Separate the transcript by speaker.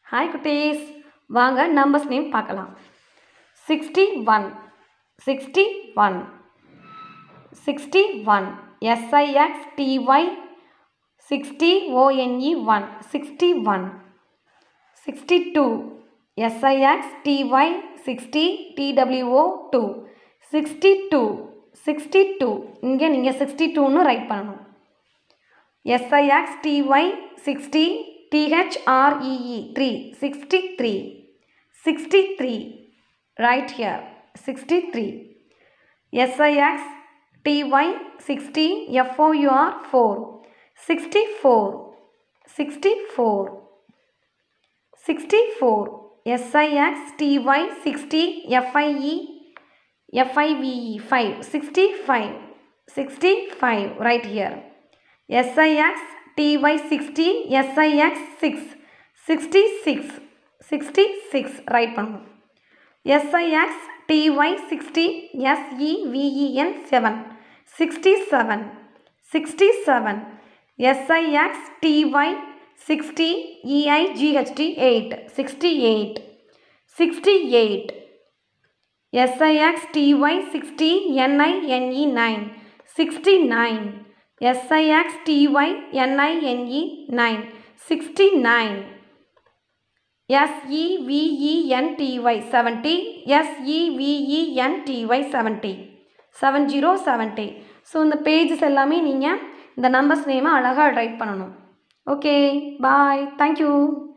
Speaker 1: Hi குட்டீஸ், வாங்க numbers name பார்க்கலாம். 61 61 61 SIXTY 60 ONE 1 61 62 SIXTY 60 TWO 2 62 62 இங்கே நீங்கள் 62ன்னு ரைட் பண்ணணும். SIXTY 60 THREE 3 63 63 right here 63 SIXTY 60 FOUR 4 64 64 64 SIXTY 60 FIVE 5 65 65 right here SIXTY 60 SIX 6 66 66 right பண்ணணும். SIXTY 60 SEVEN 7 67 67 SIXTY 60 EIGHT 8 68 68 SIXTY 60 NINE 9 69 SIXTY NINE 9 69 SEVENTY 70 SEVENTY 70 70 so இந்த pages எல்லாமே நீங்கள் இந்த நம்பர்ஸ் நேமை அழகாக ரைட் பண்ணணும். Okay bye, thank you.